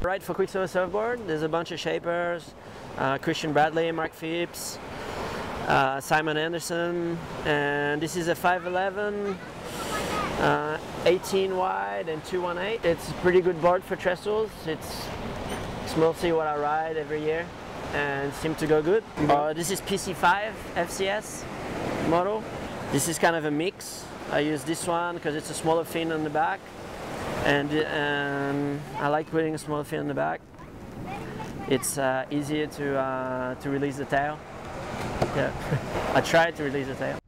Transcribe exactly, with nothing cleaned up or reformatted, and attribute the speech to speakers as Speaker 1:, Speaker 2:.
Speaker 1: Right, for Quicksilver Surfboard, there's a bunch of shapers, uh, Christian Bradley, Mark Phipps, uh, Simon Anderson, and this is a five eleven, uh, eighteen wide and two eighteen. It's a pretty good board for trestles. It's, it's mostly what I ride every year and seems to go good. Mm-hmm. uh, this is P C five F C S model. This is kind of a mix. I use this one because it's a smaller fin on the back. And um, I like putting a small fin on the back. It's uh, easier to, uh, to release the tail. Yeah, I tried to release the tail.